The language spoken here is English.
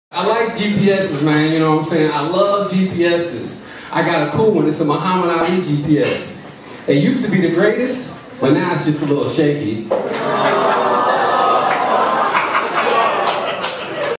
I like GPSs, man, you know what I'm saying? I love GPSs. I got a cool one. It's a Muhammad Ali GPS. It used to be the greatest, but now it's just a little shaky.